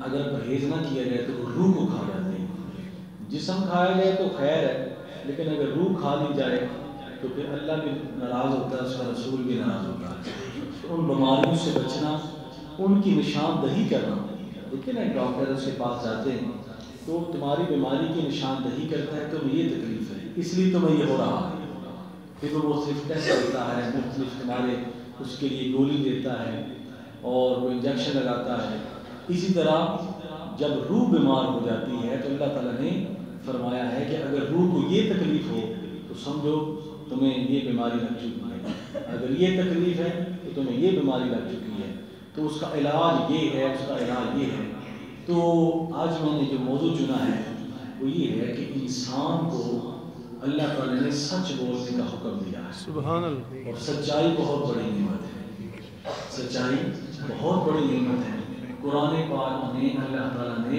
اگر پرہیز نہ کیا جائے تو وہ روح کو کھا جاتے ہیں. جسم کھایا جائے تو خیر ہے، لیکن اگر روح کھا لی جائے تو پھر اللہ بھی ناراض ہوتا ہے، اس کا رسول بھی ناراض ہوتا ہے. ان بیماریوں سے بچنا، ان کی نشاندہی کرنا. دیکھیں نا ڈاکٹر اس کے پاس جاتے ہیں تو تمہاری بیماری کی نشاندہی کرتا ہے، تمہیں یہ تکلیف ہے اس لیے تمہیں یہ ہو رہا ہے. پھر وہ مختلف ٹیسٹ دیتا ہے، مختلف تمہارے اس کے لیے گولی دیتا ہے اور وہ انجیکشن لگاتا ہے. اسی طرح جب روح بیمار ہو جاتی ہے تو اللہ تعالیٰ نے فرمایا ہے کہ اگر روح کو یہ تکلیف ہو تو سمجھو تمہیں یہ بیماری لگ چکی ہے، اگر یہ تکلیف ہے تو تمہیں یہ بیماری لگ چکی ہے. تو اس کا علاج یہ ہے، اس کا علاج یہ ہے. تو آج میں نے جو موضوع چنا ہے وہ یہ ہے کہ انسان کو اللہ تعالیٰ نے سچ بولنے کا حکم دیا ہے. سبحان اللہ. اور سچائی بہت بڑی نعمت ہے، سچائی بہت بڑی نعمت ہے. قرآن پاک میں اللہ تعالیٰ نے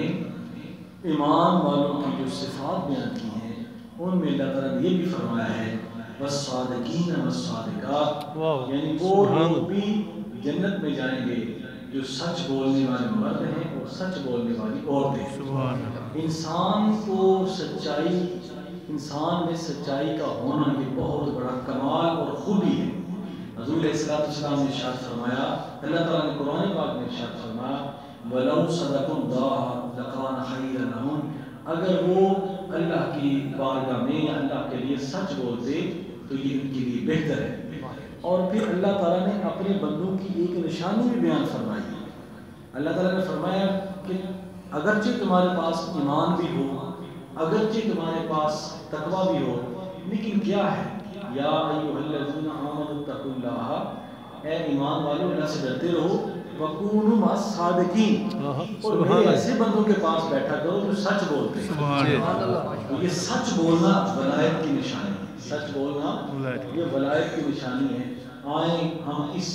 ایمان والوں کی جو صفات بیان کی ہیں ان میں اللہ تعالیٰ نے یہ بھی فرمایا ہے والصادقین والصادقات، یعنی وہ لوگ بھی جنت میں جائیں گے جو سچ بولنے والے مرد ہیں اور سچ بولنے والی عورتیں. انسان کو سچائی، انسان میں سچائی کا ہونا یہ بہت بڑا کمال اور خوبی ہے. حضور علیہ السلام نے ارشاد فرمایا، اللہ تعالیٰ نے قرآن پاک میں ارشاد فرمایا وَلَوْ صَدَقُوا اللَّهَ لَكَانَ خَيْرًا لَهُمْ، اگر وہ اللہ کی بارگاہ میں یا اللہ کے لیے سچ بولتے تو یہ ان کے لیے بہتر ہے. اور پھر اللہ تعالیٰ نے اپنے بندوں کی ایک نشانی بھی بیان فرمائی. اللہ تعالیٰ نے فرمایا کہ اگرچہ تمہارے پاس ایمان بھی ہو، اگرچہ تمہارے پاس تقویٰ بھی ہو، لیکن کیا ہے یا ایھا الذین آمنوا اتقوا اللہ، اے ایمان والو اللہ سے ڈرتے رہو، وکونوا مع الصادقین، اور میرے ایسے بندوں کے پاس بیٹھا کرو جو سچ بولتے ہیں. سبحان اللہ. یہ سچ بولنا ولایت کی نشانی ہے، سچ بولنا یہ ولایت کی نشانی ہے. آئیں ہم اس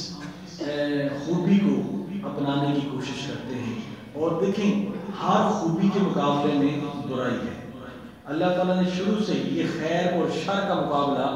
خوبی کو اپنانے کی کوشش کرتے ہیں. اور دیکھیں ہر خوبی کے مقابلے میں برائی ہے. اللہ تعالیٰ نے شروع سے یہ خیر اور شر کا مقابلہ،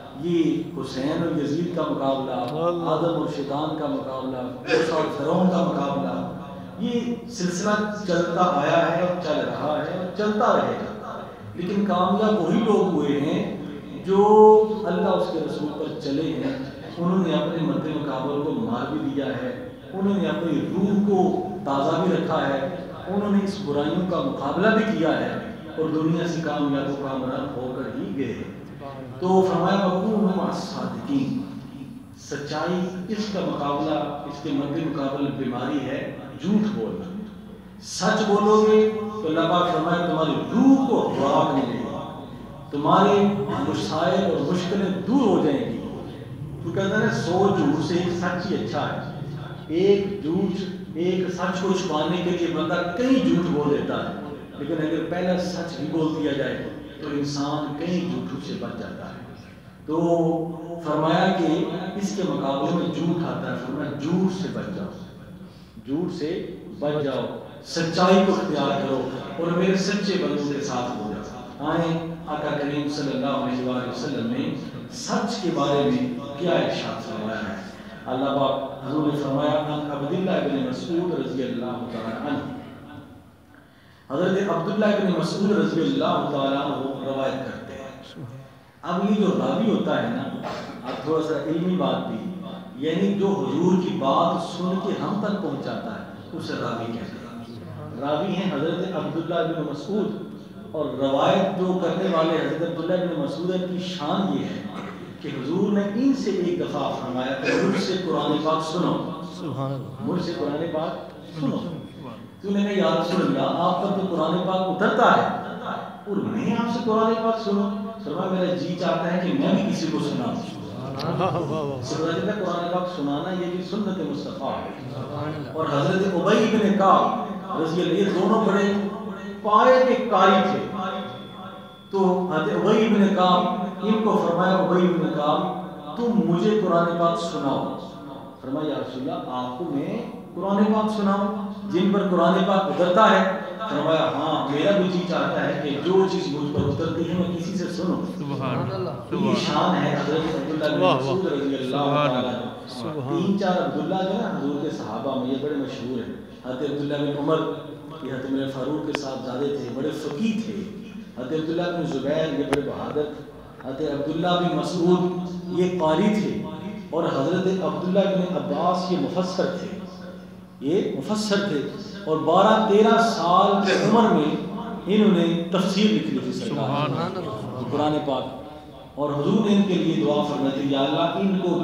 یہ حسین اور یزید کا مقابلہ، آدم اور شیطان کا مقابلہ، موسیٰ اور فرعون کا مقابلہ، یہ سلسلہ چلتا آیا ہے اور چل رہا ہے اور چلتا رہے گا. لیکن کامیاب وہی لوگ ہوئے ہیں جو اللہ اس کے رسول پر چلے ہیں. انہوں نے اپنے مد مقابل کو مار بھی دیا ہے، انہوں نے اپنی روح کو تازہ بھی رکھا ہے، انہوں نے اس برائیوں کا مقابلہ بھی کیا ہے اور دنیا سے کامیاب و کامران ہو کر ہی گئے. تو فرمایا وَكُونُوا مَعَ الصَّادِقِينَ، سچائی اس کا مقابلہ، اس کے مد مقابل بیماری ہے جھوٹ بولنا. سچ بولو گے تو اللہ پاک فرمایا تمہاری روح کو خوراک ملے گی، تمہارے مسائل اور مشکلیں دور ہو جائیں گی. تو کہتے ہیں 100 جھوٹ سے ایک سچ ہی اچھا ہے. ایک جھوٹ، ایک سچ کو چھپانے کے لیے بندہ کئی جھوٹ بول دیتا ہے، لیکن اگر پہلا سچ بھی بول دیا جائے تو انسان کئی جھوٹوں سے بچ جاتا ہے. تو فرمایا کہ اس کے مقابلے میں جھوٹ آتا ہے. فرمایا جھوٹ سے بچ جاؤ، جھوٹ سے بچ جاؤ، سچائی کو اختیار کرو اور میرے سچے بندوں کے ساتھ ہو جاؤ. آئیں آقا کریم صلی اللہ علیہ وآلہ وسلم نے سچ کے بارے میں کیا ارشاد فرمایا ہے. اللہ پاک حضور نے فرمایا عن عبداللہ بن مسعود رضی اللہ تعالی عنہ، حضرت عبداللہ بن مسعود رضی اللہ تعالیٰ عنہ روایت کرتے ہیں. اب یہ جو راوی ہوتا ہے نا، اب تھوڑا سا علمی بات بھی، یعنی جو حضور کی بات سن کے ہم تک پہنچاتا ہے اسے راوی کہتے ہیں. راوی ہیں حضرت عبداللہ بن مسعود، اور روایت جو کرنے والے حضرت عبداللہ بن مسعود کی شان یہ ہے کہ حضور نے ان سے ایک دفعہ فرمایا کہ مجھ سے قرآن پاک سنو، مجھ سے قرآن پاک سنو. تو میں نے کہا یا رسول اللہ آپ پر تو قرآن پاک اترتا ہے اور میں آپ سے قرآن پاک سنوں. فرمایا میرا جی چاہتا ہے کہ میں بھی کسی کو سناؤں. قرآن پاک سنانا یہ بھی سنت مصطفیٰ ہے. اور حضرت ابی بن کعب رضی اللہ، یہ دونوں بڑے پائے کے قاری تھے. تو حضرت ابی بن کعب ان کو فرمایا ابی بن کعب تم مجھے قرآن پاک سناؤ. فرمایا یا رسول اللہ آپ کو میں قرآن پاک سناؤں جن پر قرآن پاک اترتا ہے؟ فرمایا ہاں میرا بھی جی چاہتا ہے کہ جو چیز مجھ پر اترتی ہے میں کسی سے سنوں. سبحان اللہ. یہ شان ہے حضرت عبداللہ بن مسعود رضی اللہ تعالیٰ عنہ. 3-4 عبداللہ جو ہے نا حضور کے صحابہ میں یہ بڑے مشہور ہیں. حضرت عبداللہ بن عمر یہ حضرت عمر فاروق کے ساتھ زیادہ تھے, بڑے فقیہ تھے. حضرت عبداللہ بن زبیر یہ بڑے بہادر. حضرت عبداللہ بن مسعود یہ قاری تھے. اور حضرت عبداللہ بن عباس یہ مفسر تھے. یہ مفسر تھے اور 12-13 سال کی عمر میں انہوں نے تفسیر لکھ لی تھی سرکار قرآن پاک. اور حضور نے ان کے لیے دعا فرمائی تھی یا اللہ ان کو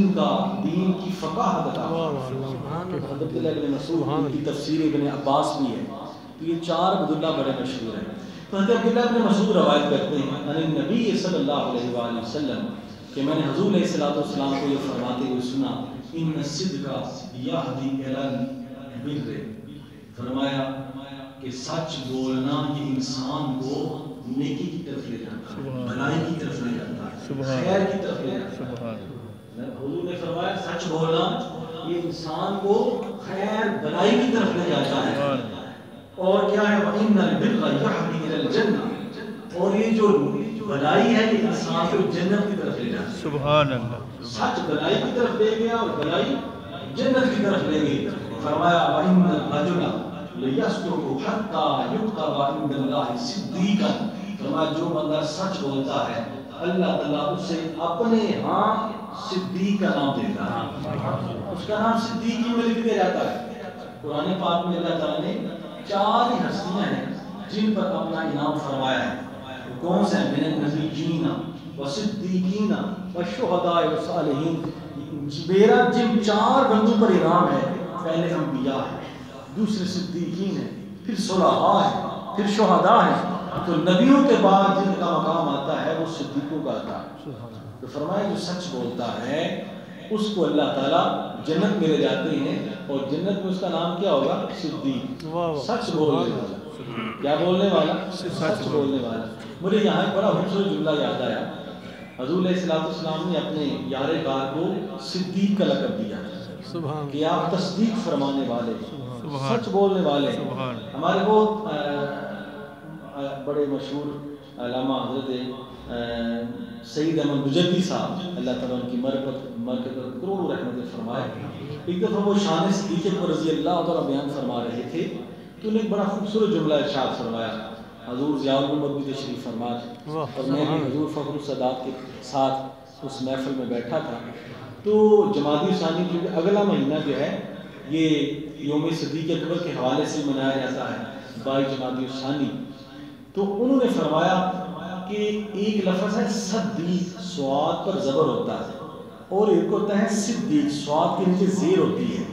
دین کی فقاہت عطا فرما. حضرت عبداللہ بن مسعود کی تفسیر ابن عباس بھی ہے. تو یہ 4 عبداللہ بڑے مشہور ہیں. تو حضرت عبداللہ بن مسعود روایت کرتے ہیں ان نبی صلی اللہ علیہ وآلہ وسلم کہ میں نے حضور علیہ السلام کو یہ فرماتے ہوئے سنا ان الصدق یہدی الی البر. فرمایا کہ سچ بولنا یہ انسان کو نیکی کی طرف لے جاتا ہے, بھلائی کی طرف لے جاتا ہے, خیر کی طرف لے جاتا ہے. حضور نے فرمایا سچ بولنا یہ انسان کو خیر بھلائی کی طرف لے جاتا ہے. اور کیا ہے وَإِنَّ الْبِرَّ يَهْدِي إِلَى الْجَنَّةِ, اور یہ جو بھلائی ہے یہ انسان کو جنت کی طرف لے جاتا ہے. سبحان اللہ. سچ بھلائی کی طرف لے گیا اور بھلائی جنت کی طرف لے گئی. فرمایا وَإِنَّ الرَّجُلَ لِيَصْدُقُ حَتَّى يُكْتَبَ عِندَ اللَّهِ صِدِّيقًا. فرمایا جو بندہ سچ بولتا ہے اللہ تعالیٰ اسے اپنے ہاں صدیق کا نام دیتا ہے. اس کا نام صدیق ہی میں لکھ دیا جاتا ہے. قرآن پاک میں اللہ تعالیٰ نے 4 ہی ہستیاں ہیں جن پر اپنا انعام فرمایا ہے. کون سے ہیں؟ من النبیین والصدیقین والشہداء والصالحین. میرا جن 4 بندوں پر انعام ہے پہلے انبیاء ہیں, دوسرے صدیقین ہیں, پھر صلحاء ہیں, پھر شہداء ہیں. تو نبیوں کے بعد جن کا مقام آتا ہے وہ صدیقوں کا آتا ہے. تو فرمایا جو سچ بولتا ہے اس کو اللہ تعالیٰ جنت میں لے جاتے ہیں. اور جنت میں اس کا نام کیا ہوگا؟ صدیق. سچ بولنے والا. کیا بولنے والا؟ سچ بولنے والا. مجھے یہاں ایک بڑا خوبصورت جملہ یاد آیا. حضور علیہ السلام نے اپنے یار غار کو صدیق کا لقب دیا کہ آپ تصدیق فرمانے والے, سچ بولنے والے. ہمارے بہت بڑے مشہور علامہ حضرت سید احمد مجدی صاحب اللہ تعالیٰ ان کی مرکت پر کروڑوں رحمتیں فرمائے. ایک دفعہ وہ شان صدیق پر رضی اللہ تعالیٰ بیان فرما رہے تھے تو انہیں ایک بڑا خوبصورت جملہ ارشاد فرمایا. حضور ضیاء العمر بھی تشریف فرما تھے اور میں بھی حضور فخر السادات کے ساتھ اس محفل میں بیٹھا تھا. تو جمادی ثانی کیونکہ اگلا مہینہ جو ہے یہ یوم صدیق اکبر کے حوالے سے منایا جاتا ہے 22 جمادی ثانی. تو انہوں نے فرمایا کہ ایک لفظ ہے صدیق, سواد پر زبر ہوتا ہے, اور ایک ہوتا ہے صدیق, سواد کے نیچے زیر ہوتی ہے.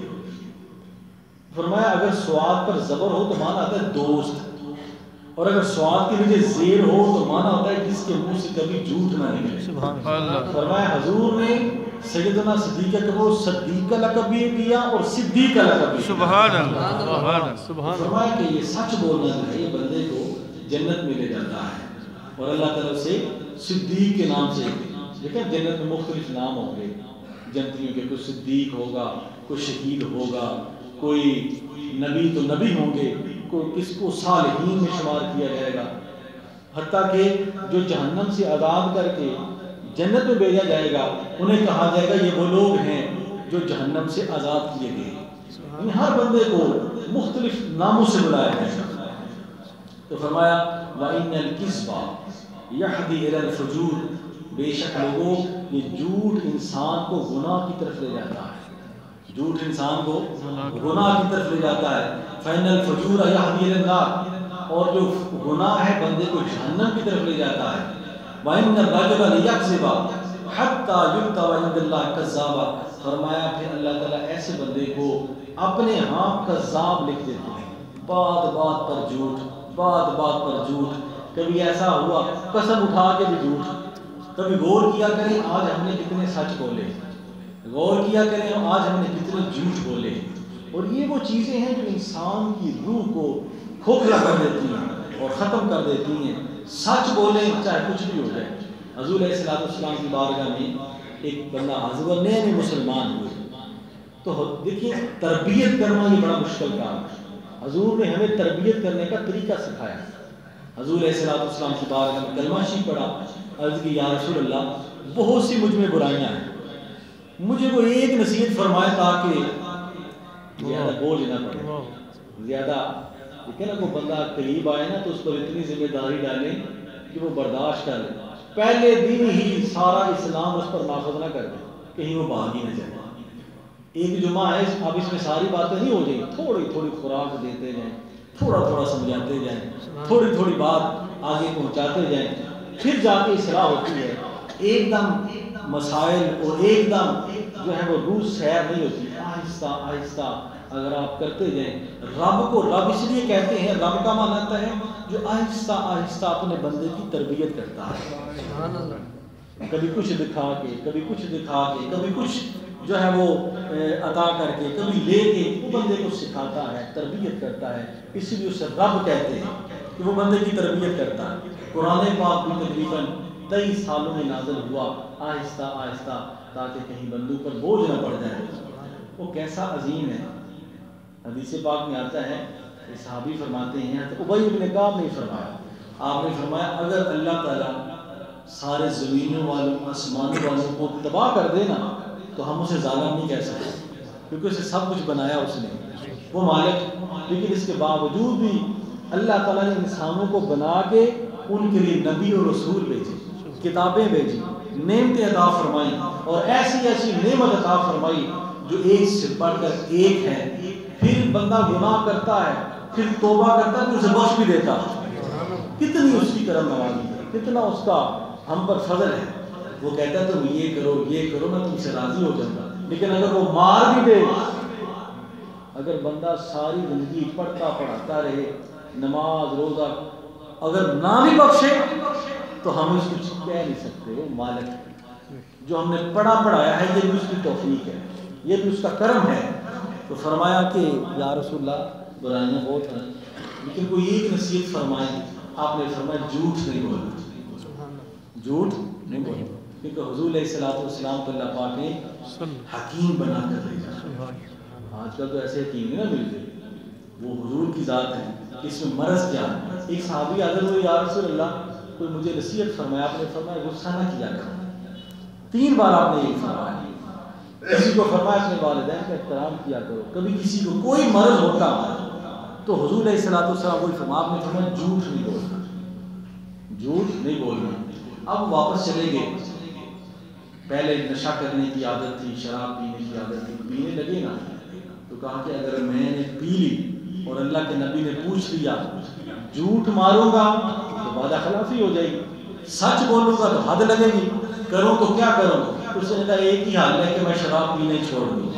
فرمایا اگر سواد پر زبر ہو تو معنی آتا ہے دوست, اور اگر سواد کے نیچے زیر ہو تو معنی ہوتا ہے جس کے منہ سے کبھی جھوٹ نہ نکلے. فرمایا حضور نے سیدنا صدیق کو صدیق کا لقب بھی دیا اور صدیق کا لقب بھی. سبحان اللہ. فرمایا کہ یہ سچ بولنا جو ہے یہ بندے کو جنت میں لے جاتا ہے. اور اللہ تعالیٰ سے صدیق کے نام سے, لیکن جنت میں مختلف نام ہوں گے جنتیوں کے. کوئی صدیق ہوگا, کوئی شہید ہوگا, کوئی نبی تو نبی ہوں گے, کوئی کس کو صالحین میں شمار کیا جائے گا. حتیٰ کہ جو جہنم سے آزاد کر کے جنت میں بھیجا جائے گا انہیں کہا جائے گا یہ وہ لوگ ہیں جو جہنم سے آزاد کیے گئے. ہر بندے کو مختلف ناموں سے بلایا جائے گا. تو فرمایا وَإِنَّ الْكِذْبَ يَهْدِي إِلَى الْفُجُورِ, بے شک لوگوں یہ جھوٹ انسان کو گناہ کی طرف لے جاتا ہے. جھوٹ انسان کو گناہ کی طرف لے جاتا ہے. فَإِنَّ الْفُجُورَ يَهْدِي إِلَى النَّارِ, اور جو گناہ ہے بندے کو جہنم کی طرف لے جاتا ہے. وَإِنَّ الرَّجُلَ لِيَكْذِبَ حَتَّى يُكْتَبَ عِندَ اللَّهِ كَذَّابًا. فرمایا پھر اللہ تعالیٰ ایسے بندے کو اپنے ہاں کذاب لکھ دیتے ہیں. بات بات پر جھوٹ, بات بات پر جھوٹ. کبھی ایسا ہوا قسم اٹھا کے بھی جھوٹ. کبھی غور کیا کریں آج ہم نے کتنے سچ بولے, غور کیا کریں آج ہم نے کتنے جھوٹ بولے. اور یہ وہ چیزیں ہیں جو انسان کی روح کو کھوکھلا کر دیتی ہیں اور ختم کر دیتی ہیں. سچ بولیں چاہے کچھ بھی ہو جائے. حضور علیہ السلام کی بارگاہ میں ایک بندہ حاضر ہوا, نئے مسلمان ہوئے. تو دیکھیے تربیت کرنا یہ بڑا مشکل کام ہے. حضور نے ہمیں تربیت کرنے کا طریقہ سکھایا. حضور علیہ السلام کی بار میں کلمہ شریف پڑھا, عرض کی یا رسول اللہ بہت سی مجھ میں برائیاں ہیں, مجھے وہ ایک نصیحت فرمائے تاکہ زیادہ بوجھ نہ پڑے, زیادہ دیکھیں نا کوئی بندہ قریب آئے نا تو اس پر اتنی ذمہ داری ڈالیں کہ وہ برداشت کر لے, پہلے دن ہی سارا اسلام اس پر نافذ نہ کر دے, کہیں وہ بھاگ ہی نہ جائے. ایک جمعہ ہے, اب اس میں ساری باتیں نہیں ہو جائیں, تھوڑی تھوڑی خوراک دیتے جائیں, تھوڑا تھوڑا سمجھاتے جائیں, تھوڑی تھوڑی بات آگے پہنچاتے جائیں, پھر جا کے اصلاح ہوتی ہے. ایک دم مسائل اور ایک دم جو ہے وہ روح سیر نہیں ہوتی, آہستہ آہستہ اگر آپ کرتے جائیں. رب کو رب اس لیے کہتے ہیں, رب کا معنی آتا ہے جو آہستہ آہستہ اپنے بندے کی تربیت کرتا ہے. کبھی کچھ دکھا کے, کبھی کچھ دکھا کے, کبھی کچھ جو ہے وہ عطا کر کے, کبھی لے کے وہ بندے کو سکھاتا ہے, تربیت کرتا ہے. اس لیے اسے رب کہتے ہیں کہ وہ بندے کی تربیت کرتا ہے. قرآن پاک بھی تقریباً 23 سالوں میں نازل ہوا, آہستہ آہستہ, تاکہ کہیں بندوں پر بوجھ نہ پڑ جائے. وہ کیسا عظیم ہے. حدیث پاک میں آتا ہے, صحابی فرماتے ہیں, ابی بن کعب نے فرمایا, آپ نے فرمایا اگر اللہ تعالیٰ سارے زمینوں والوں آسمانوں والوں کو تباہ کر دے نا تو ہم اسے ظالم نہیں کہہ سکتے, کیونکہ اسے سب کچھ بنایا اس نے, وہ مالک. لیکن اس کے باوجود بھی اللہ تعالیٰ نے انسانوں کو بنا کے ان کے لیے نبی اور رسول بھیجے, کتابیں بھیجی, نعمتیں عطا فرمائی, اور ایسی ایسی نعمت عطا فرمائی جو ایک سے بڑھ کر ایک ہے. پھر بندہ گناہ کرتا ہے, پھر توبہ کرتا ہے, پھر اسے بخش بھی دیتا. کتنی اس کی کرم نوازی ہے, کتنا اس کا ہم پر فضل ہے. وہ کہتا ہے تم یہ کرو یہ کرو, میں تم سے راضی ہو جاؤں گا. لیکن اگر وہ مار بھی دے, اگر بندہ ساری زندگی پڑھتا پڑھاتا رہے, نماز روزہ اگر نہ بھی بخشے تو ہم اس کچھ کہہ نہیں سکتے. وہ مالک ہے, جو ہم نے پڑھا پڑھایا ہے, یہ بھی اس کی توفیق ہے, یہ بھی اس کا کرم ہے. تو فرمایا کہ یا رسول اللہ برائیاں بہت ہیں, لیکن کوئی ایک نصیحت فرمائیں. آپ نے فرمایا جھوٹ نہیں بولنا, جھوٹ نہیں بولنا, کیونکہ حضور علیہ السلام کو اللہ پاک نے حکیم بنا کر بھیجا. آج کل تو ایسے حکیم نہیں نہ ملتے, وہ حضور کی ذات ہے. اس میں مرض کیا ہے؟ ایک صحابی حاضر ہوئے, یا رسول اللہ کوئی مجھے نصیحت فرمایا. آپ نے فرمایا غصہ نہ کیا کرو. 3 بار آپ نے یہ فرمایا. کسی کو فرمایا اپنے والدین کا احترام کیا کرو. کبھی کسی کو کوئی مرض ہوتا تو حضور علیہ السلام وہی فرمایا, آپ نے فرمایا جھوٹ نہیں بولنا, جھوٹ نہیں بولنا. اب واپس چلے گئے, پہلے نشہ کرنے کی عادت تھی, شراب پینے کی عادت تھی, پینے لگے نا تو کہا کہ اگر میں نے پی لی اور اللہ کے نبی نے پوچھ لیا, جھوٹ ماروں گا تو وعدہ خلافی ہو جائے گی, سچ بولوں گا تو حد لگے گی, کروں تو کیا کروں. اس نے کہا ایک ہی حال ہے کہ میں شراب پینے چھوڑ دوں.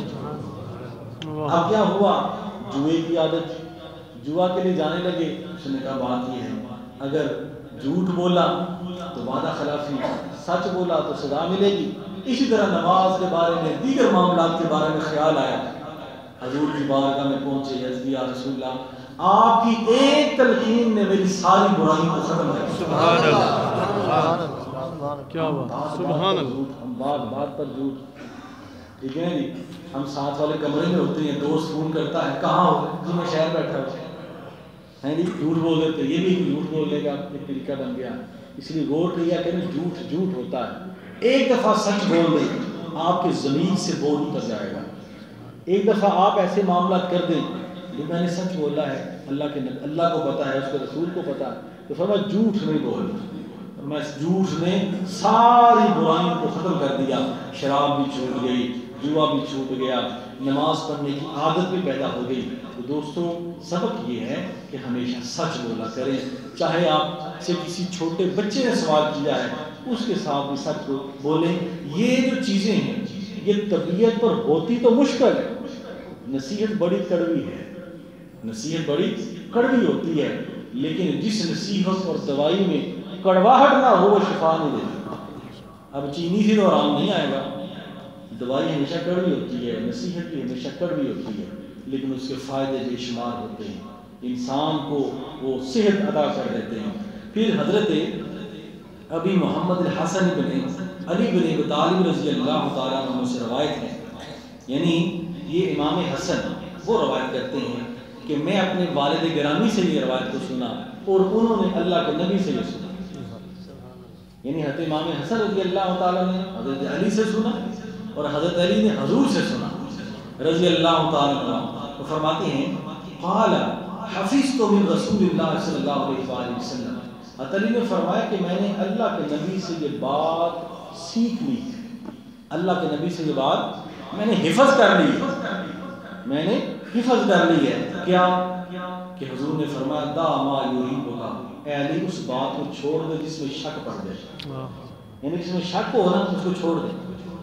اب کیا ہوا, جوئے کی عادت, جوا کے لیے جانے لگے. اس نے کہا بات یہ ہے اگر جھوٹ بولا تو وعدہ خلافی, سچ بولا تو سزا ملے گی. اسی طرح نماز کے بارے میں, دیگر معاملات کے بارے میں خیال آیا. حضور کی بارگاہ میں پہنچے, عرض کیا رسول اللہ آپ کی ایک تلقین نے میری ساری برائیوں کو ختم کر دیا. سبحان اللہ, کیا بات, سبحان اللہ. ہم بات پر جھوٹ, ٹھیک ہے جی, ہم ساتھ والے کمرے میں ہوتے ہیں, دوست فون کرتا ہے کہاں ہو, جی میں شہر بیٹھا ہوں, ہیں جی جھوٹ بول دیتے. یہ بھی جھوٹ بولنے کا ایک طریقہ بن گیا. اس لیے غور کیا کہ جھوٹ جھوٹ ہوتا ہے. ایک دفعہ سچ بول دیں, آپ کے زمین سے بول اتر جائے گا. ایک دفعہ آپ ایسے معاملات کر دیں جو میں نے سچ بولا ہے, اللہ کو پتا ہے, اس کے رسول کو پتا ہے, تو فرمایا جھوٹ نہیں بولنا. میں جھوٹ نے ساری برائیوں کو ختم کر دیا. شراب بھی چھوٹ گئی, جوا بھی چھوٹ گیا, نماز پڑھنے کی عادت بھی پیدا ہو گئی. تو دوستوں سبق یہ ہے کہ ہمیشہ سچ بولا کریں. چاہے آپ سے کسی چھوٹے بچے نے سوال کیا ہے, اس کے ساتھ بھی سچ بولیں. یہ جو چیزیں ہیں یہ طبیعت پر ہوتی تو مشکل ہے, نصیحت بڑی کڑوی ہے, نصیحت بڑی کڑوی ہوتی ہے, لیکن جس نصیحت اور دوائی میں کڑواہٹ نہ ہو وہ شفا نہیں دیتی. اب چینی سے تو آرام نہیں آئے گا, دوائی ہمیشہ کڑوی ہوتی ہے, نصیحت بھی ہمیشہ کڑوی ہوتی ہے, لیکن اس کے فائدے بے شمار ہوتے ہیں, انسان کو وہ صحت عطا کر دیتے ہیں. پھر حضرت ابی محمد الحسن بن علی بن ابی طالب رضی اللہ تعالیٰ عنہ سے روایت ہے, یعنی یہ امام حسن وہ روایت کرتے ہیں کہ میں اپنے والد گرامی سے یہ روایت کو سنا اور انہوں نے اللہ کے نبی سے یہ سنا. یعنی حضرت امام حسن رضی اللہ تعالیٰ نے حضرت علی سے سنا اور حضرت علی نے حضور سے سنا رضی اللہ تعالیٰ عنہ. تو فرماتے ہیں قال حفظت من رسول اللہ صلی اللہ علیہ وآلہ وسلم. حضرت علی نے فرمایا کہ میں نے اللہ کے نبی سے یہ بات سیکھ لی, اللہ کے نبی سے یہ بات میں نے حفظ کر لی, میں نے حفظ کر لی ہے. کیا کہ حضور نے فرمایا دا ما یریبک, اے علی اس بات کو چھوڑ دے جس میں شک پڑ جائے, یعنی جس میں شک ہو نا اس کو چھوڑ دے,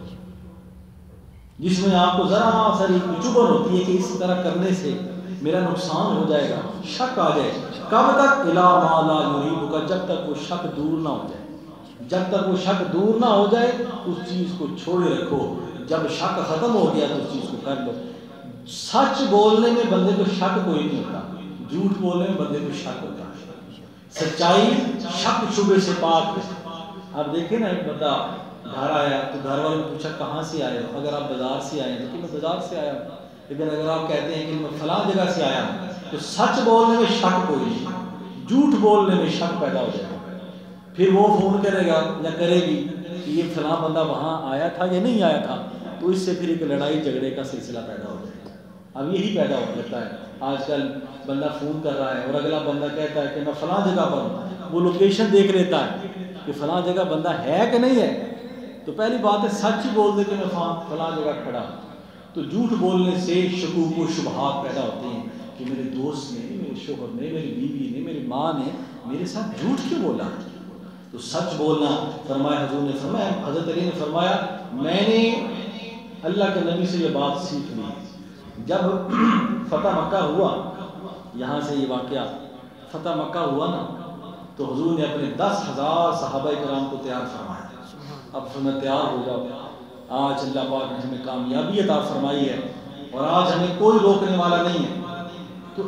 جس میں آپ کو ذرا ساری چبھن ہوتی ہے کہ اس طرح کرنے سے میرا نقصان ہو جائے گا, شک آ جائے. کب تک؟ الا ما لا یریبک, جب تک وہ شک دور نہ ہو جائے, جب تک وہ شک دور نہ ہو جائے اس چیز کو چھوڑے رکھو. جب شک ختم ہو گیا تو اس چیز کو کر لو. سچ بولنے میں بندے کو شک کوئی نہیں ہوتا, جھوٹ بولنے میں بندے کو شک ہوتا ہے. سچائی شک شبے سے پاک ہے. آپ دیکھیں نا, ایک بندہ گھر آیا تو گھر والوں نے پوچھا کہاں سے آئے ہو؟ اگر آپ بازار سے آئے ہیں تو میں بازار سے آیا ہوں, لیکن اگر آپ کہتے ہیں کہ میں فلاں جگہ سے آیا ہوں تو سچ بولنے میں شک کوئی نہیں, جھوٹ بولنے میں شک پیدا ہو جائے گا. پھر وہ فون کرے گا یا کرے گی کہ یہ فلاں بندہ وہاں آیا تھا یا نہیں آیا تھا, تو اس سے پھر ایک لڑائی جھگڑے کا سلسلہ پیدا ہو جائے گا. اب یہی پیدا ہو جاتا ہے آج کل, بندہ فون کر رہا ہے اور اگلا بندہ کہتا ہے کہ میں فلاں جگہ پر ہوں, وہ لوکیشن دیکھ لیتا ہے کہ فلاں جگہ بندہ ہے کہ نہیں ہے. تو پہلی بات ہے سچ ہی بول دے کہ میں فلاں جگہ کھڑا ہوں. تو جھوٹ بولنے سے شکوک و شبہات پیدا ہوتے ہیں کہ میرے دوست نے, میرے شوہر نے, میری بیوی نے, میری ماں نے میرے ساتھ جھوٹ کیوں بولا. تو سچ بولنا فرمایا حضور نے فرمایا, حضرت علی نے فرمایا میں نے اللہ کے نبی سے یہ بات سیکھ لی. جب فتح مکہ ہوا, یہاں سے یہ واقعہ فتح مکہ ہوا نا, تو حضور نے اپنے 10,000 صحابہ کرام کو تیار فرمایا. اب فرمایا تیار ہو جاؤ, آج اللہ پاک نے ہمیں کامیابی عطا فرمائی ہے اور آج ہمیں کوئی روکنے والا نہیں ہے. تو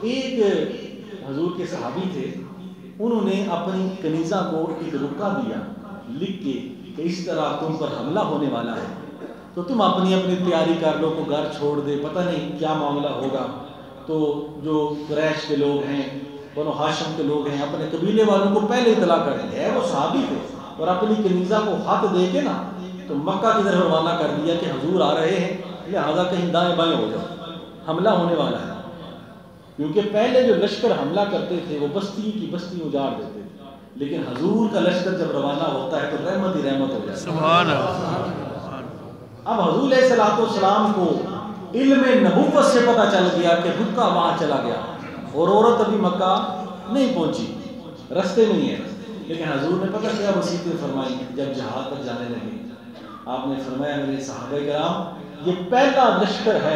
ایک حضور کے صحابی تھے, انہوں نے اپنی کنیزہ کو ایک رکا دیا لکھ کے کہ اس طرح تم پر حملہ ہونے والا ہے, تو تم اپنی اپنی تیاری کر لو, کو گھر چھوڑ دے, پتہ نہیں کیا معاملہ ہوگا. تو جو قریش کے لوگ ہیں, بنو ہاشم کے لوگ ہیں, اپنے قبیلے والوں کو پہلے اطلاع کر دیا ہے. وہ صحابی تھے اور اپنی کنیزہ کو خط دے کے نا تو مکہ کی طرف روانہ کر دیا کہ حضور آ رہے ہیں, لہٰذا کہیں دائیں بائیں ہو جاؤ, حملہ ہونے والا ہے. کیونکہ پہلے جو لشکر حملہ کرتے تھے وہ بستی کی بستی اجاڑ دیتے تھے, لیکن حضور کا لشکر جب روانہ ہوتا ہے تو رحمت ہی رحمت ہو جاتی ہے. سبحان اللہ. اب حضور علیہ الصلوۃ والسلام کو علم نبوت سے پتہ چل گیا کہ رکا وہاں چلا گیا اور عورت ابھی مکہ نہیں پہنچی, رستے میں ہی ہے. لیکن حضور نے پتہ کیا وصیتیں فرمائی جب جہاد پر جانے لگے. آپ نے فرمایا میرے صحابہ کرام یہ پہلا لشکر ہے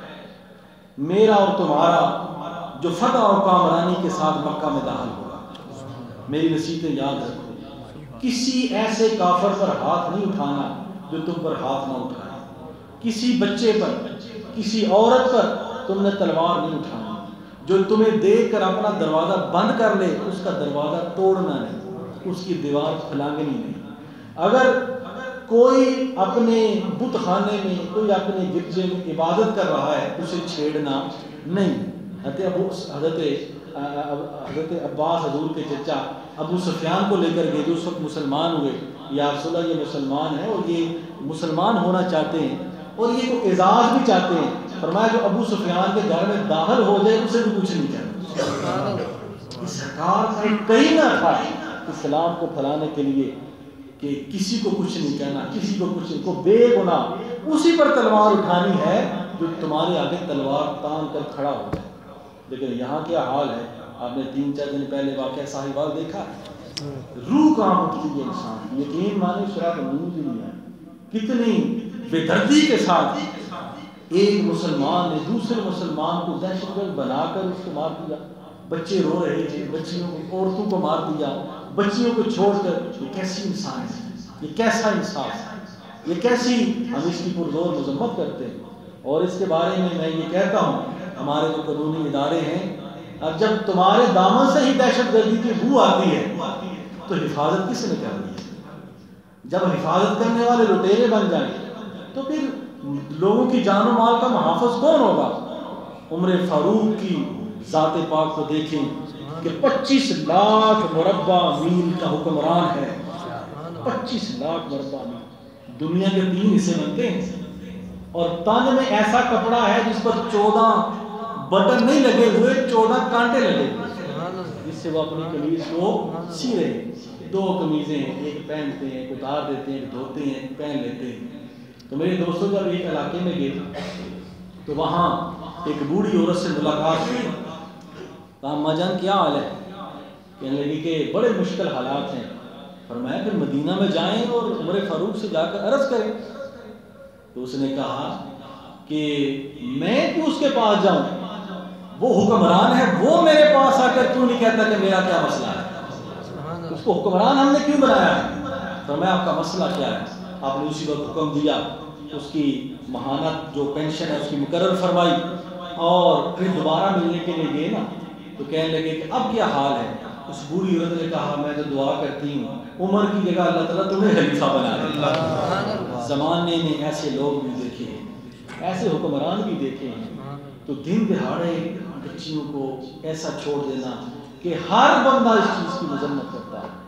میرا اور تمہارا جو فتح اور کامرانی کے ساتھ مکہ میں داخل ہوگا. میری وصیتیں یاد رکھو, کسی ایسے کافر پر ہاتھ نہیں اٹھانا جو تم پر ہاتھ نہ اٹھائے, کسی بچے پر, کسی عورت پر تم نے تلوار نہیں اٹھانی, جو تمہیں دیکھ کر اپنا دروازہ بند کر لے اس کا دروازہ توڑنا نہیں, اس کی دیوار پھلانگنی نہیں. اگر کوئی اپنے بت خانے میں, کوئی اپنے گرجے میں عبادت کر رہا ہے اسے چھیڑنا نہیں. حضرت عباس حضور کے چچا ابو سفیان کو لے کر گئے جو اس وقت مسلمان ہوئے, یا رسول اللہ یہ مسلمان ہے اور یہ مسلمان ہونا چاہتے ہیں اور یہ کو اعزاز بھی چاہتے ہیں. فرمایا جو ابو سفیان کے گھر میں داخل ہو جائے اسے بھی کچھ نہیں کہنا. سرکار کا ایک کرینا تھا اسلام کو پھیلانے کے لیے کہ کسی کو کچھ نہیں کہنا, کسی کو کچھ نہیں, کو بے گناہ اسی پر تلوار اٹھانی ہے جو تمہارے آگے تلوار تان کر کھڑا ہو جائے. لیکن یہاں کیا حال ہے, آپ نے 3-4 دن پہلے واقعہ ساہیوال دیکھا, روح کہاں اٹھتی ہے انسان, یقین مانے شراب نیند ہی نہیں ہے. کتنی بے دردی کے ساتھ ایک مسلمان نے دوسرے مسلمان کو دہشت گرد بنا کر اس کو مار دیا. بچے رو رہے تھے, بچیوں کو, عورتوں کو مار دیا, بچیوں کو چھوڑ کر. یہ کیسی انسان ہے, یہ کیسا انصاف ہے, یہ کیسی, ہم اس کی پرزور مذمت کرتے ہیں. اور اس کے بارے میں یہ کہتا ہوں ہمارے جو قانونی ادارے ہیں, اب جب تمہارے دامن سے ہی دہشت گردی کی بو آتی ہے تو حفاظت کس نے کرنی ہے؟ جب حفاظت کرنے والے لٹیرے بن جائیں تو پھر لوگوں کی جان و مال کا محافظ کون ہوگا؟ عمر فاروق کی ذات پاک کو دیکھیں کہ 25 لاکھ مربع میل کا حکمران ہے. 25 لاکھ مربع میل. دنیا کے 3 حصے بنتے ہیں اور تن میں ایسا کپڑا ہے جس پر 14 بٹن نہیں لگے ہوئے، 14 کانٹے لگے ہوئے، جس سے وہ اپنی قمیض کو سی رہے ہیں. 2 قمیضیں ہیں، ایک پہنتے ہیں، ایک اتار دیتے ہیں، ایک دھوتے ہیں، ایک پہن لیتے ہیں. تو میرے دوستوں جب ایک علاقے میں گئے تو وہاں ایک بوڑھی عورت سے ملاقات ہوئی. کہا ماں جان کیا حال ہے؟ کہنے لگی کہ بڑے مشکل حالات ہیں. فرمایا کہ مدینہ میں جائیں اور عمر فاروق سے جا کر عرض کریں. تو اس نے کہا کہ میں کیوں اس کے پاس جاؤں؟ وہ حکمران ہے، وہ میرے پاس آ کر کیوں نہیں کہتا کہ میرا کیا مسئلہ ہے؟ اس کو حکمران ہم نے کیوں بنایا ہے؟ فرمایا آپ کا مسئلہ کیا ہے؟ آپ نے اسی وقت حکم دیا، اس کی ماہانہ جو پینشن ہے اس کی مقرر فرمائی، اور پھر دوبارہ ملنے کے لیے گئے نا تو کہنے لگے کہ اب کیا حال ہے؟ اس بوڑھی عورت نے کہا میں تو دعا کرتی ہوں عمر کی جگہ اللہ تعالیٰ تمہیں خلیفہ بنا دے. زمانے میں ایسے لوگ بھی دیکھے ہیں، ایسے حکمران بھی دیکھے ہیں. تو دن دہاڑے بچیوں کو ایسا چھوڑ دینا کہ ہر بندہ اس چیز کی مذمت کرتا ہے،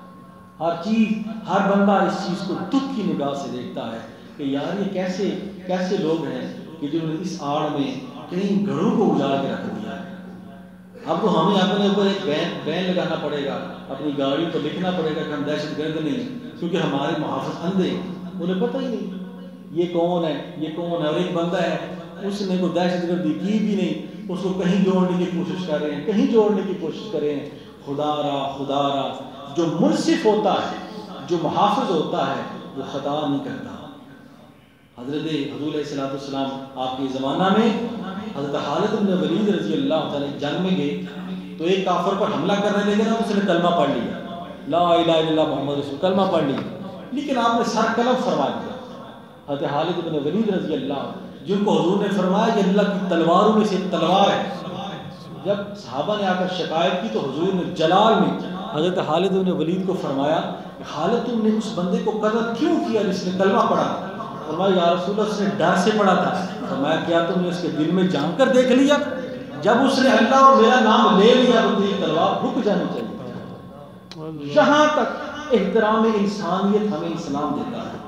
ہر بندہ اس چیز کو دکھ کی نگاہ سے دیکھتا ہے کہ یار یہ کیسے لوگ ہیں کہ جنہوں نے اس آڑ میں کئی گھروں کو اجاڑ کے رکھ دیا ہے. اب تو ہمیں اپنے اوپر ایک بین لگانا پڑے گا، اپنی گاڑی پر لکھنا پڑے گا کہ ہم دہشت گرد نہیں، کیونکہ ہمارے محافظ اندھے ہیں، انہیں پتہ ہی نہیں یہ کون ہے. اور ایک بندہ ہے اس نے کوئی دہشت گردی کی بھی نہیں، اس کو کہیں جوڑنے کی کوشش کر رہے ہیں. خدا را جو منصف ہوتا ہے، جو محافظ ہوتا ہے وہ خطا نہیں کرتا. حضور علیہ السلام آپ کے زمانہ میں حضرت خالد بن ولید رضی اللہ تعالیٰ جنگ میں گئے تو ایک کافر پر حملہ کرنے لگے نا، اس نے کلمہ پڑھ لیا، لا الہ الا اللہ محمد رسول، کلمہ پڑھ لیا، لیکن آپ نے سر قلم فرما دیا. حضرت خالد بن ولید رضی اللہ جن کو حضور نے فرمایا کہ اللہ کی تلواروں میں سے ایک تلوار ہے، جب صحابہ نے آ کر شکایت کی تو حضور نے جلال میں حضرت خالد بن ولید کو فرمایا کہ خالد تم نے اس بندے کو قتل کیوں کیا جس نے کلمہ پڑھا؟ فرمایا یا رسول اللہ اس نے ڈر سے پڑھا تھا. فرمایا کیا تم نے اس کے دل میں جان کر دیکھ لیا؟ جب اس نے اللہ اور میرا نام لے لیا تو تیری تلوار رک جانی چاہیے. یہاں تک احترام انسانیت ہمیں اسلام دیتا ہے.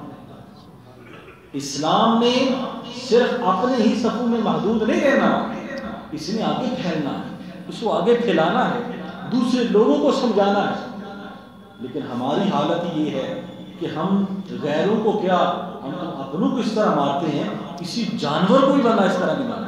اسلام نے صرف اپنے ہی صفوں میں محدود نہیں رہنا، اس نے آگے پھیلنا ہے، اس کو آگے پھیلانا ہے، دوسرے لوگوں کو سمجھانا ہے. لیکن ہماری حالت یہ ہے کہ ہم غیروں کو کیا، ہم اپنوں کو اس طرح مارتے ہیں، کسی جانور کو بھی بندہ اس طرح نہیں مارتا.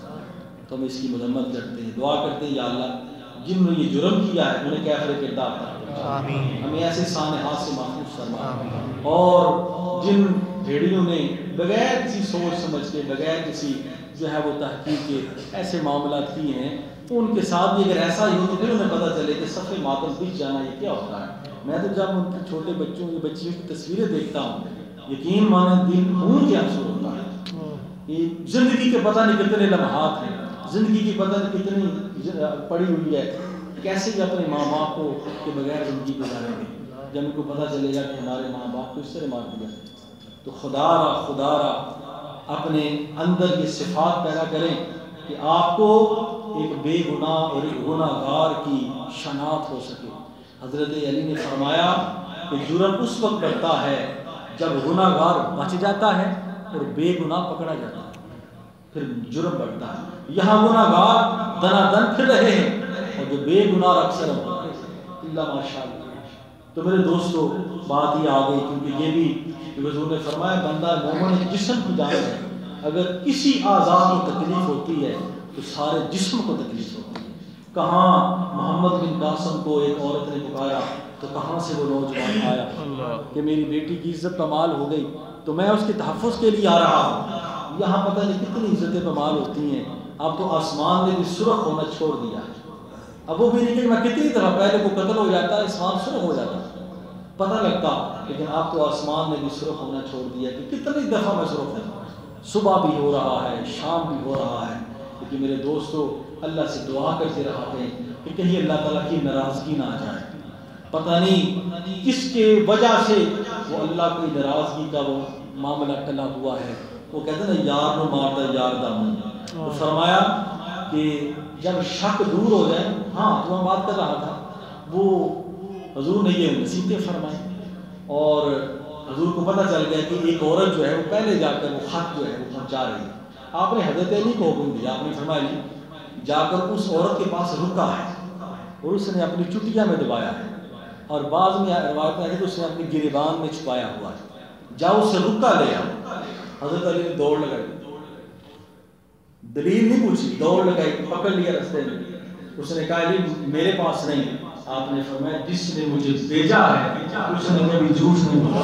تو ہم اس کی مذمت کرتے ہیں، دعا کرتے ہیں یا اللہ جن نے یہ جرم کیا ہے انہیں کیفر کردار عطا فرما، ہمیں ایسے سانحات سے محفوظ فرما. اور جن بھیڑیوں نے بغیر کسی سوچ سمجھ کے، بغیر کسی جو ہے وہ تحقیق کے ایسے معاملات کیے ہیں، ان کے ساتھ بھی اگر ایسا ہی ہو تو پھر انہیں پتہ چلے کہ صف ماتم بچ جانا یہ کیا ہوتا ہے. میں تو جب ان کے چھوٹے بچوں کی بچیوں کی تصویریں دیکھتا ہوں یقین مانے دل خون کے آنسو ہوتا ہے. یہ زندگی کے پتہ نہیں کتنے لمحات ہیں، زندگی کی پتہ نہیں کتنی پڑی ہوئی ہے، کیسے بھی اپنے ماں باپ کو کے بغیر زندگی گزاریں گے جب ان کو پتہ چلے گا کہ ہمارے ماں باپ کو اس طرح مار دیا. تو خدا را اپنے اندر یہ صفات پیدا کریں کہ آپ کو ایک بے گناہ اور ایک گناہ گار کی شناخت ہو سکے. حضرت علی نے فرمایا کہ جرم اس وقت بڑھتا ہے جب گناہ گار بچ جاتا ہے اور بے گناہ پکڑا جاتا ہے، پھر جرم بڑھتا ہے. یہاں گناہ گار دنا دن پھر رہے ہیں اور جو بے گناہ اکثر ہوتے ہیں. اللہ ماشاء اللہ. تو میرے دوستو بات ہی آ گئی، کیونکہ یہ بھی حضور نے فرمایا بندہ مومن جسم کو جان ہے، اگر کسی اعضاء کو تکلیف ہوتی ہے تو سارے جسم کو تکلیف ہوتی ہے. کہاں محمد بن قاسم کو ایک عورت نے پکارا تو کہاں سے وہ نوجوان آیا کہ میری بیٹی کی عزت پامال ہو گئی تو میں اس کے تحفظ کے لیے آ رہا ہوں. یہاں پتہ نہیں کتنی عزتیں پامال ہوتی ہیں. اب تو آسمان نے بھی سرخ ہونا چھوڑ دیا. اب وہ بھی نہیں کہ میں کتنی دفعہ پہلے کو قتل ہو جاتا آسمان سرخ ہو جاتا پتہ لگتا، لیکن اب تو آسمان نے بھی سرخ ہونا چھوڑ دیا کہ کتنی دفعہ میں سرخ ہوں. صبح بھی ہو رہا ہے، شام بھی ہو رہا ہے. لیکن میرے دوستو اللہ سے دعا کرتے رہا کریں کہ کہیں اللہ تعالیٰ کی ناراضگی نہ آ جائے. پتہ نہیں کس کے وجہ سے وہ اللہ کی ناراضگی کا وہ معاملہ ٹلا ہوا ہے. وہ کہتے ہیں نا یار نو مارتا یار دا منہ. تو فرمایا کہ جب شک دور ہو جائے، ہاں تو میں بات کر رہا تھا، وہ حضور نے یہ نصیحتیں فرمائی اور حضور کو پتہ چل گیا کہ ایک عورت جو ہے وہ پہلے جا کر وہ خط جو ہے وہ پہنچا رہی ہے. آپ نے حضرت علی کو حکم دیا، آپ نے فرمایا جی جا کر اس عورت کے پاس رکا ہے اور اس نے اپنی چٹیا میں دبایا ہے، اور بعض میں روایت میں ہے کہ اس نے اپنی گریبان میں چھپایا ہوا ہے، جاؤ اس سے رکا لے آؤ. حضرت علی نے دوڑ لگائی، دلیل نہیں پوچھی، دوڑ لگائی، پکڑ لیا رستے میں. اس نے کہا علی میرے پاس نہیں. آپ نے فرمایا جس نے مجھے بھیجا ہے اس نے کبھی جھوٹ نہیں بولا.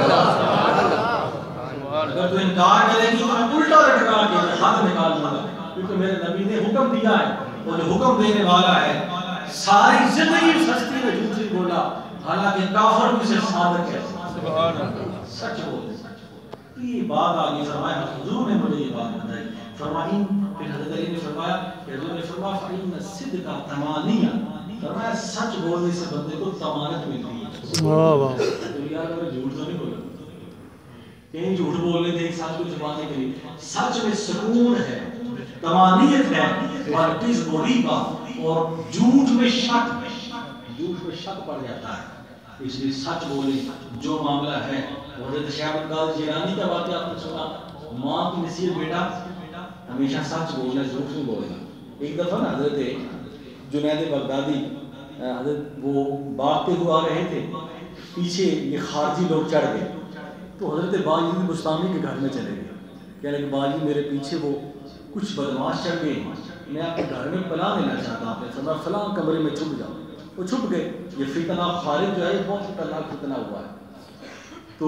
اگر تو انکار کرے گی تو میں الٹا لٹکا کے ہاتھ نکال دوں گا، کیونکہ میرے نبی نے حکم دیا ہے، اور جو حکم دینے والا ہے ساری زندگی اس ہستی میں جھوٹ نہیں بولا، حالانکہ کافر بھی اسے صادق ہے، سچ بولے. یہ بات آگے فرمایا، حضور نے مجھے یہ بات بتائی. فرمائی پھر حضرت علی نے فرمایا کہ حضور نے فرمایا فَإِنَّ الصِّدْقَ طَمَانِيَّةٌ، فرمایا سچ بولنے سے بندے کو ضمانت ملتی ہے. تو یار میں جھوٹ تو نہیں بولا، کہیں جھوٹ بولنے دیں سچ کو چھپانے کے لیے. سچ میں سکون ہے، طمانیت ہے، ورٹس بوری کا، اور جھوٹ میں شک پڑ جاتا ہے. اس لیے سچ بولے جو معاملہ ہے. حضرت شاہ عبدالقادر جیلانی کا واقعہ آپ نے سنا، ماں کی نصیحت بیٹا ہمیشہ سچ بولنا، جھوٹ نہیں بولنا. ایک دفعہ نا حضرت جنید بغدادی حضرت وہ بھاگتے ہوئے آ رہے تھے، پیچھے یہ خارجی لوگ چڑھ گئے تو حضرت باجی بستانی کے گھر میں چلے گئے. کہنے کہ باجی میرے پیچھے وہ کچھ بدماش چڑھ گئے، میں آپ کے گھر میں پناہ لینا چاہتا ہوں. آپ نے فرمایا فلاں کمرے میں چھپ جاؤ. وہ چھپ گئے. یہ فتنہ خارج جو ہے یہ بہت خطرناک فتنہ ہوا ہے. تو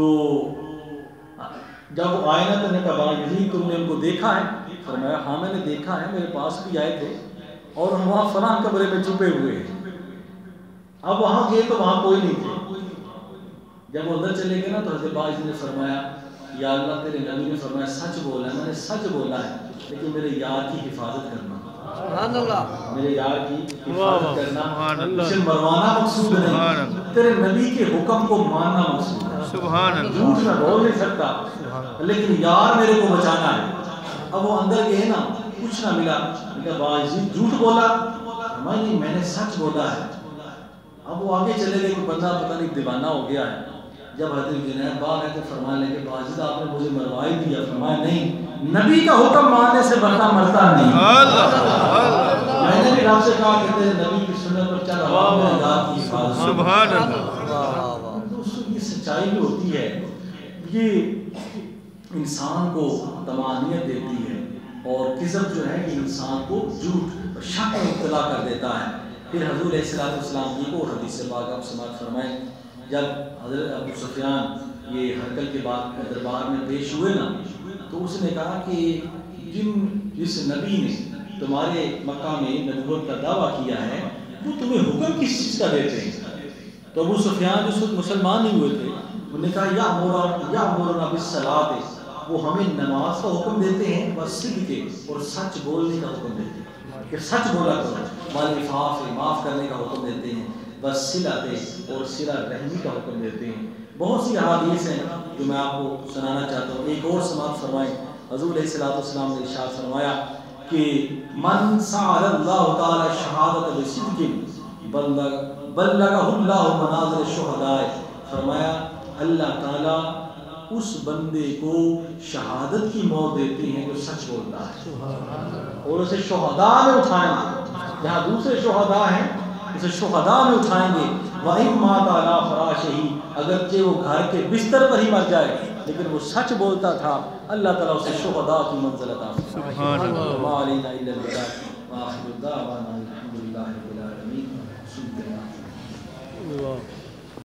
جب وہ آئے نا تو نے کہا باجی تم نے ان کو دیکھا ہے؟ فرمایا ہاں میں نے دیکھا ہے، میرے پاس بھی آئے تھے اور ہم وہاں فلاں کمرے میں چھپے ہوئے ہیں. اب وہاں گئے تو وہاں کوئی نہیں تھے. جب وہ اندر چلے گئے نا تو حضرت باجی نے فرمایا یا اللہ تیرے نبی نے فرمایا سچ بولا ہے، میں نے سچ بولا ہے، لیکن میرے یار کی حفاظت کرنا، میرے یار کی حفاظت کرنا، اسے مروانا مقصود نہیں، تیرے نبی کے حکم کو ماننا مقصود ہے. جھوٹ میں بول نہیں سکتا لیکن یار میرے کو بچانا ہے. اب وہ اندر گئے نا کچھ نہ ملا. کہا باجی جھوٹ بولا؟ نہیں میں نے سچ بولا ہے. اب وہ آگے چلے گئے کہ بندہ پتہ نہیں دیوانہ ہو گیا ہے. جب حضرت جنید باغ ہے تو فرمانے لگے باجد آپ نے مجھے مروا ہی دیا. فرمایا نہیں، نبی کا حکم ماننے سے بندہ مرتا نہیں. میں نے بھی رب سے کہا کہ تیرے نبی کی سنت پر چل رہا ہوں، میرے یار کی حفاظت. سبحان اللہ. دوستو یہ سچائی جو ہوتی ہے یہ انسان کو طمانیت دیتی ہے، اور کذب جو ہے یہ انسان کو جھوٹ اور شک میں مبتلا کر دیتا ہے. پھر حضور علیہ السلام کی کو حدیث پاک آپ سماعت فرمائیں، جب حضرت ابو سفیان یہ ہرکل کے بعد دربار میں پیش ہوئے نا تو اس نے کہا کہ جس نبی نے تمہارے مکہ میں نبوت کا دعویٰ کیا ہے وہ تمہیں حکم کس چیز کا دیتے ہیں؟ تو ابو سفیان جس وقت مسلمان نہیں ہوئے تھے انہوں نے کہا یا امورنا بالصلاۃ، وہ ہمیں نماز کا حکم دیتے ہیں، والصدق اور سچ بولنے کا حکم دیتے ہیں کہ سچ بولا کرو، والعفاف معاف کرنے کا حکم دیتے ہیں، والصلۃ اور صلہ رحمی کا حکم دیتے ہیں. بہت سی احادیث ہیں جو میں آپ کو سنانا چاہتا ہوں. ایک اور سماعت فرمائیں. حضور علیہ السلام نے ارشاد فرمایا کہ من سعد اللہ تعالی شہادت بصدق بلغہ اللہ منازل الشہداء. فرمایا اللہ تعالیٰ اس بندے کو شہادت کی موت دیتے ہیں جو سچ بولتا ہے، اور اسے شہداء میں اٹھائیں گے. جہاں دوسرے شہداء ہیں اسے شہداء میں اٹھائیں گے. وَإِن مَاتَ عَلَىٰ فِرَاشِهِ، اگرچہ وہ گھر کے بستر پر ہی مر جائے لیکن وہ سچ بولتا تھا، اللہ تعالیٰ اسے شہداء کی منزل عطا فرمائے. وَمَا عَلَيْنَا إِلَّا الْبَلَاغُ وَآخِرُ دَعْوَانَا الْحَمْدُ لِلَّهِ رَبِّ الْعَالَمِينَ.